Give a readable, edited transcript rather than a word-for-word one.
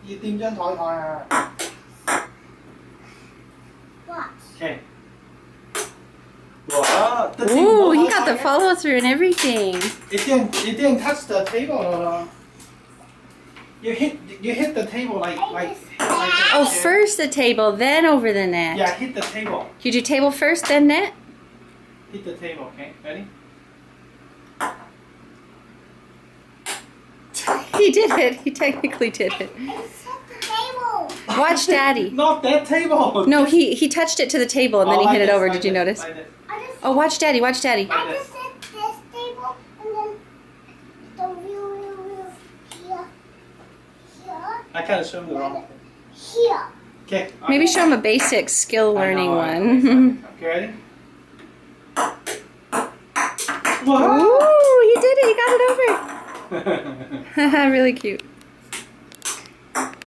要掂張台啊。Okay. Wow, Ooh, he got the follow through and everything. It didn't touch the table. You hit the table like Oh, first the table, then over the net. Yeah, hit the table. You do table first, then net? Hit the table, okay? Ready? He did it. He technically did it. Watch Daddy. Not that table. No, he touched it to the table and then he hit it over. Did you notice? Oh, watch Daddy. Watch Daddy. I just set this table and then the wheel here. I kind of showed him the wrong thing. Here. Okay. Maybe show him a basic skill learning one. Okay, ready? Wow. Ooh, he did it. He got it over. Really cute.